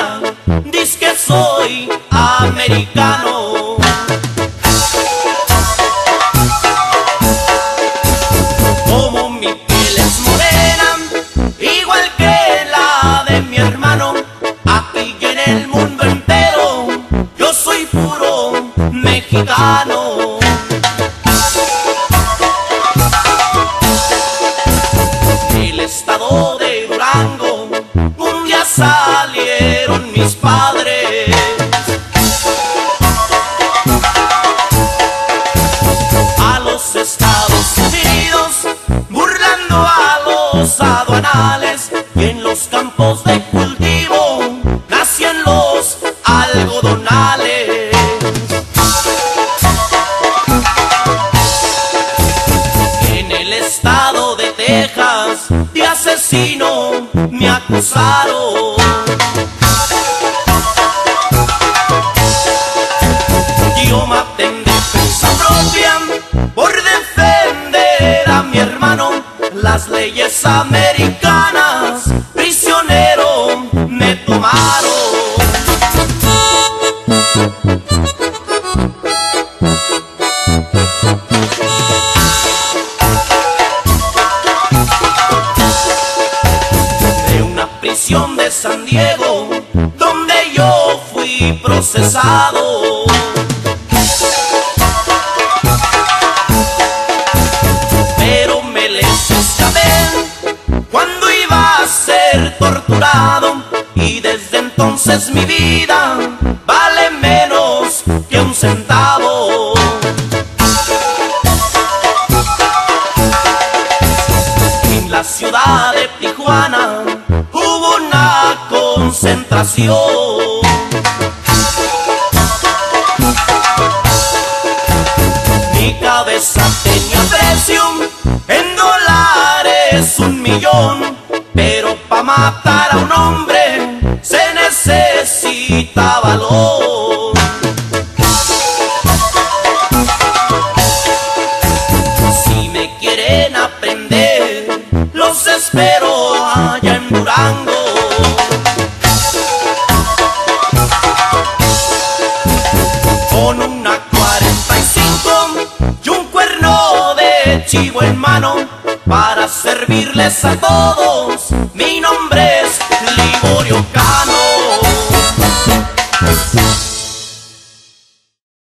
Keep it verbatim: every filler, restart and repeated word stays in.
novia dice que soy americano. Como mi piel es morena, igual que la de mi hermano, aquí y en el mundo entero yo soy puro mexicano. Del estado de Durango un día salieron mis padres a los Estados Unidos, burlando a los aduanales, y en los campos de cultivo nacían los algodonales. En el estado de Texas de asesino me acusaron. Yo maté en defensa propia por defender a mi hermano. Las leyes americanas prisionero me tomaron. De una prisión de San Diego donde yo fui procesado, pero me les escapé cuando iba a ser torturado, y desde entonces mi vida vale menos que un centavo. En la ciudad de Tijuana hubo una concentración. Mi cabeza tenía precio en dólares un millón, pero pa' matar a un hombre se necesita valor. Si me quieren aprender, los espero allá en Durango. Con una cuarenta y cinco y un cuerno de chivo en mano, para servirles a todos. Mi nombre es Liborio Cano.